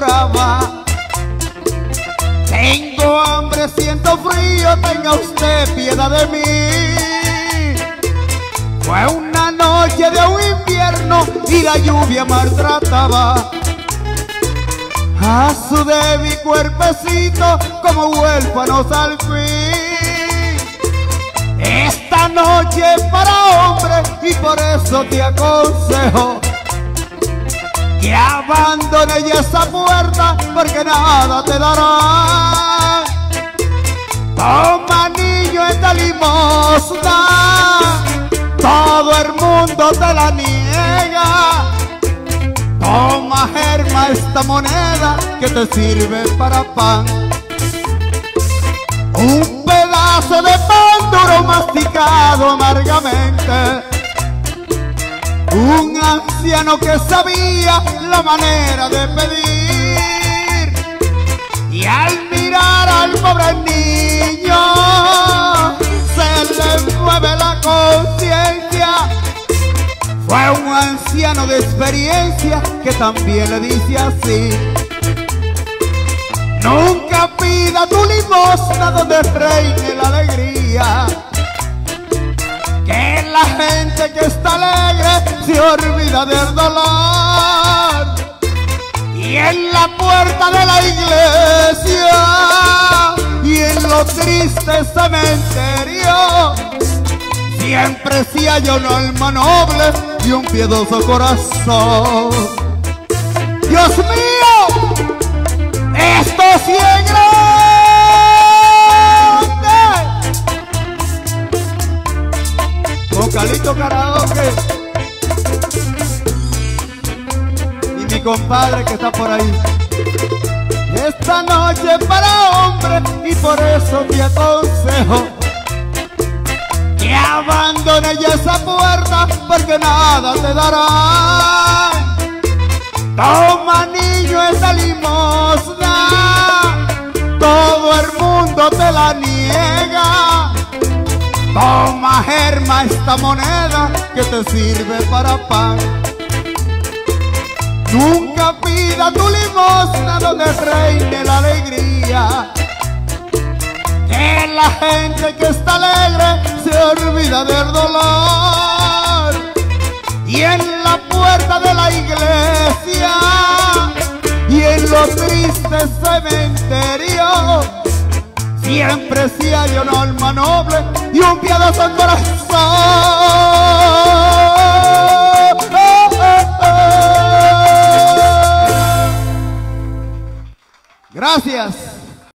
brava. Tengo hambre, siento frío, tenga usted piedad de mí. Fue una noche de un invierno y la lluvia maltrataba a su débil cuerpecito como huérfanos al fin. Esta noche es para hombre y por eso te aconsejo que abandone ya esa puerta, porque nada te dará. Toma, niño, esta limosna, todo el mundo te la niega. Toma, Germa, esta moneda que te sirve para pan. Un pedazo de pan duro masticado amargamente. Un anciano que sabía la manera de pedir, y al mirar al pobre niño se le mueve la conciencia. Fue un anciano de experiencia que también le dice así: nunca pida tu limosna donde reine la alegría, que la gente que está alegre se olvida del dolor. Y en la puerta de la iglesia y en los tristes cementerios siempre se halla un alma noble y un piadoso corazón. Dios mío, esto sí es grande. Vocalito karaoke. Y mi compadre que está por ahí. Esta noche es para hombre y por eso te aconsejo que abandone ya esa puerta, porque nada te dará. Toma, niño, esa limosna, todo el mundo te la niega. Toma, Germa, esta moneda que te sirve para pan. Nunca pida tu limosna donde reine la alegría, que la gente que está alegre se olvida del dolor. Y en la puerta de la iglesia y en los tristes cementerios siempre se halla un alma noble y un piadoso corazón. Gracias.